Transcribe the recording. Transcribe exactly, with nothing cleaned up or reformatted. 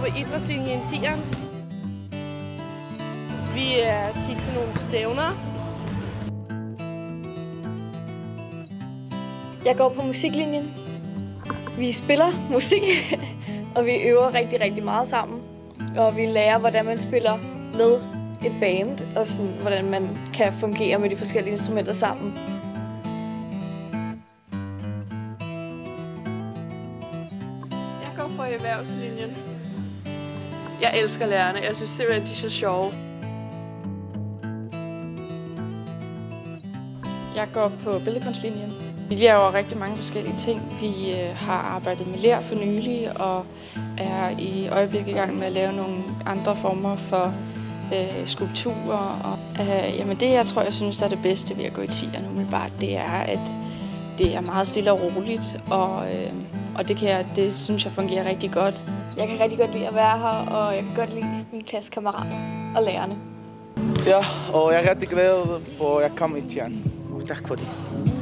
på idrætslinjen tieren. Vi er tit til nogle stævner. Jeg går på musiklinjen. Vi spiller musik, og vi øver rigtig, rigtig meget sammen. Og vi lærer, hvordan man spiller med et band, og sådan, hvordan man kan fungere med de forskellige instrumenter sammen. Jeg går på erhvervslinjen. Jeg elsker lærerne. Jeg synes simpelthen, de er så sjove. Jeg går på billedkunstlinjen. Vi laver rigtig mange forskellige ting. Vi har arbejdet med ler for nylig og er i øjeblikket i gang med at lave nogle andre former for øh, skulpturer. Og, øh, jamen det, jeg tror, jeg synes, der er det bedste ved at gå i tieren umiddelbart, det er, at det er meget stille og roligt, og, øh, og det, kan jeg, det synes jeg fungerer rigtig godt. Jeg kan rigtig godt lide at være her, og jeg kan godt lide mine klassekammerater og lærerne. Ja, og jeg er rigtig glad for, at jeg kom i tieren. Tak for det.